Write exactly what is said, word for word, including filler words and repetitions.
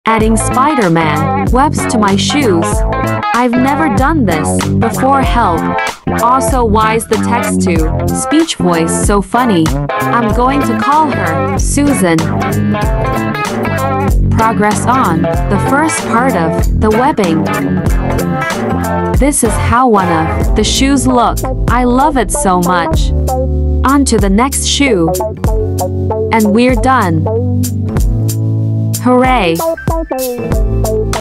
Adding Spider-Man webs to my shoes. I've never done this before. Help. Also, why is the text to speech voice so funny? I'm going to call her Susan. Progress on the first part of the webbing. This is how one of the shoes look. I love it so much. On to the next shoe. And we're done. Hooray!